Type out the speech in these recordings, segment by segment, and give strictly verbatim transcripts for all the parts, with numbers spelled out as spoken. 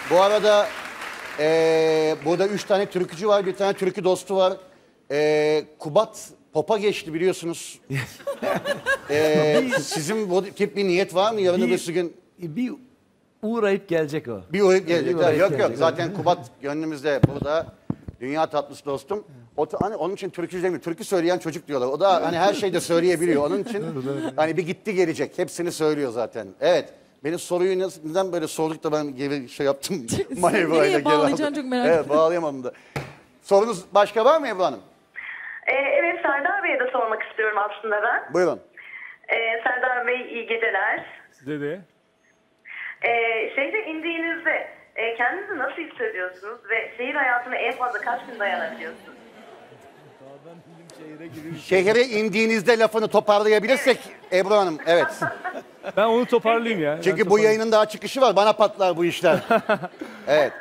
Bu arada ee, burada üç tane türkücü var, bir tane türkü dostu var. Ee, Kubat Pop'a geçti biliyorsunuz. ee, sizin bu tip bir niyet var mı yarın öbür gün? Bir uğrayıp gelecek o. Bir uğrayıp gelecek. Bir uğrayıp yok gelecek. yok zaten Kubat gönlümüzde burada. Dünya tatlısı dostum. O, hani onun için türkücü demiyor. Türkü söyleyen çocuk diyorlar. O da hani her şeyde söyleyebiliyor. Onun için hani bir gitti gelecek. Hepsini söylüyor zaten. Evet. Benim soruyu neden böyle sorduk da ben geri şey yaptım. Nereye bağlayacaksın çok merak ettim. Evet bağlayamadım da. Sorunuz başka var mı Ebru Hanım? Ee, evet Serdar Bey'e de sormak istiyorum aslında ben. Buyurun. Ee, Serdar Bey iyi geceler. Size de. Ee, şehre indiğinizde e, kendinizi nasıl hissediyorsunuz ve şehir hayatına en fazla kaç gün dayanabiliyorsunuz? Şehre indiğinizde lafını toparlayabilirsek Ebru Hanım, evet. Ben onu toparlayayım ya. Çünkü bu yayının daha çıkışı var, bana patlar bu işler. Evet.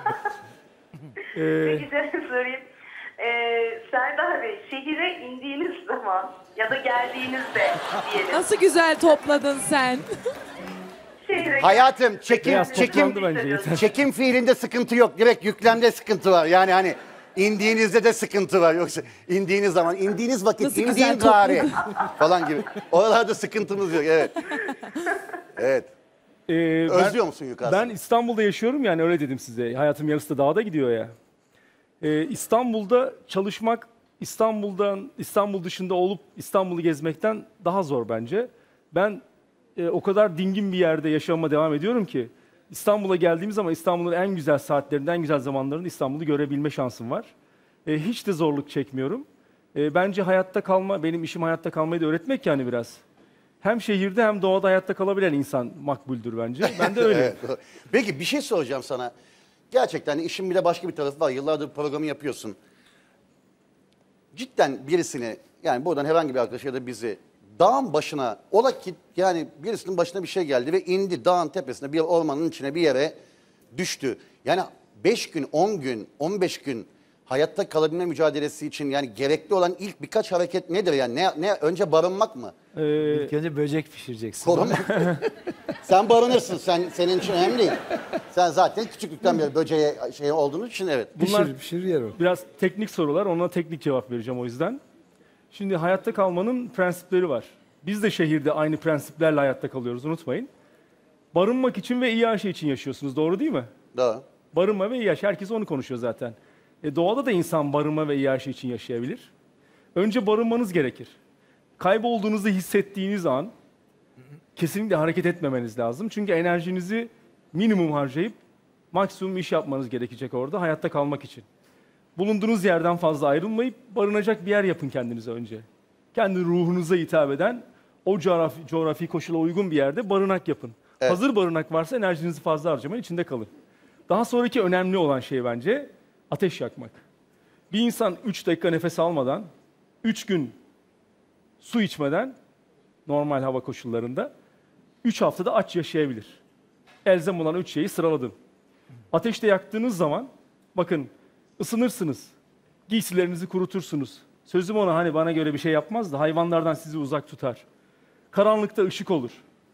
Peki şöyle sorayım. Ee, Serdar Bey, şehire indiğiniz zaman ya da geldiğinizde diyelim. Nasıl güzel topladın sen. Şehre Hayatım, çekim, Biraz çekim, toplandı bence yeter. çekim fiilinde sıkıntı yok. Direkt yüklemde sıkıntı var. Yani hani indiğinizde de sıkıntı var. Yoksa indiğiniz zaman, indiğiniz vakit, Nasıl indiğin güzel gari falan gibi. Oralarda sıkıntımız yok, evet. Evet. Ee, Özlüyor ben, musun yukarısı? Ben İstanbul'da yaşıyorum yani öyle dedim size. Hayatım yarısı da dağda gidiyor ya. Ee, İstanbul'da çalışmak İstanbul'dan İstanbul dışında olup İstanbul'u gezmekten daha zor bence. Ben e, o kadar dingin bir yerde yaşamama devam ediyorum ki İstanbul'a geldiğim zaman İstanbul'un en güzel saatlerinde, en güzel zamanlarında İstanbul'u görebilme şansım var. E, hiç de zorluk çekmiyorum. E, bence hayatta kalma, benim işim hayatta kalmayı da öğretmek yani biraz. Hem şehirde hem doğada hayatta kalabilen insan makbuldür bence. Ben de öyle. Evet, doğru. Peki bir şey soracağım sana. Gerçekten işin bir de başka bir tarafı var. Yıllardır programı yapıyorsun. Cidden birisini, yani buradan herhangi bir arkadaş ya da bizi dağın başına, ola ki yani birisinin başına bir şey geldi ve indi dağın tepesine, bir ormanın içine bir yere düştü. Yani beş gün, on gün, on beş gün hayatta kalabilme mücadelesi için yani gerekli olan ilk birkaç hareket nedir yani? Ne, ne önce barınmak mı? Ee, İlk önce böcek pişireceksin. Korunmak. Sen barınırsın. Sen senin için önemli değil. Sen zaten küçüklükten beri böceğe şey olduğunuz için evet. bunlar Pişir, pişir yer o. biraz teknik sorular, ona teknik cevap vereceğim o yüzden. Şimdi hayatta kalmanın prensipleri var. Biz de şehirde aynı prensiplerle hayatta kalıyoruz, unutmayın. Barınmak için ve iyi yaşam için yaşıyorsunuz, doğru değil mi? Doğru. Barınma ve iyi yaş, herkes onu konuşuyor zaten. E, doğada da insan barınma ve iyi yaşam için yaşayabilir. Önce barınmanız gerekir. Kaybolduğunuzu hissettiğiniz an kesinlikle hareket etmemeniz lazım. Çünkü enerjinizi minimum harcayıp maksimum iş yapmanız gerekecek orada hayatta kalmak için. Bulunduğunuz yerden fazla ayrılmayıp barınacak bir yer yapın kendinize önce. Kendi ruhunuza hitap eden, o coğrafi, coğrafi koşula uygun bir yerde barınak yapın. Evet. Hazır barınak varsa enerjinizi fazla harcamayın, içinde kalın. Daha sonraki önemli olan şey bence ateş yakmak. Bir insan üç dakika nefes almadan, üç gün su içmeden, normal hava koşullarında, üç haftada aç yaşayabilir. Elzem olan üç şeyi sıraladım. Ateşte yaktığınız zaman, bakın ısınırsınız, giysilerinizi kurutursunuz. Sözüm ona hani bana göre bir şey yapmaz da hayvanlardan sizi uzak tutar. Karanlıkta ışık olur.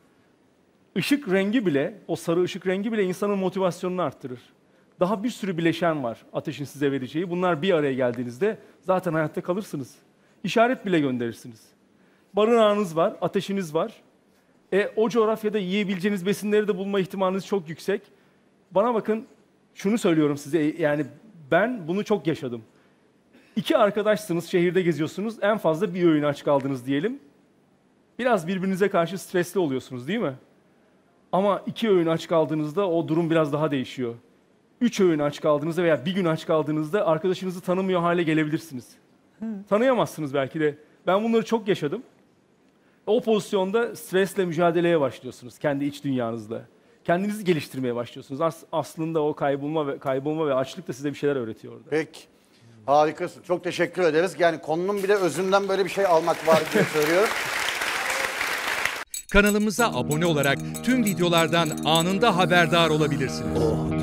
Işık rengi bile, o sarı ışık rengi bile insanın motivasyonunu arttırır. Daha bir sürü bileşen var ateşin size vereceği. Bunlar bir araya geldiğinizde zaten hayatta kalırsınız. İşaret bile gönderirsiniz. Barınağınız var, ateşiniz var. E, o coğrafyada yiyebileceğiniz besinleri de bulma ihtimaliniz çok yüksek. Bana bakın, şunu söylüyorum size, yani ben bunu çok yaşadım. İki arkadaşsınız, şehirde geziyorsunuz, en fazla bir öğün aç kaldınız diyelim. Biraz birbirinize karşı stresli oluyorsunuz değil mi? Ama iki öğün aç kaldığınızda o durum biraz daha değişiyor. Üç öğün aç kaldığınızda veya bir gün aç kaldığınızda arkadaşınızı tanımıyor hale gelebilirsiniz. Hı. Tanıyamazsınız belki de. Ben bunları çok yaşadım. O pozisyonda stresle mücadeleye başlıyorsunuz kendi iç dünyanızda. Kendinizi geliştirmeye başlıyorsunuz. As- aslında o kaybolma ve kaybolma ve açlık da size bir şeyler öğretiyor orada. Peki. Harikasın. Çok teşekkür ederiz. Yani konunun bir de özünden böyle bir şey almak var diye söylüyorum. Kanalımıza abone olarak tüm videolardan anında haberdar olabilirsiniz.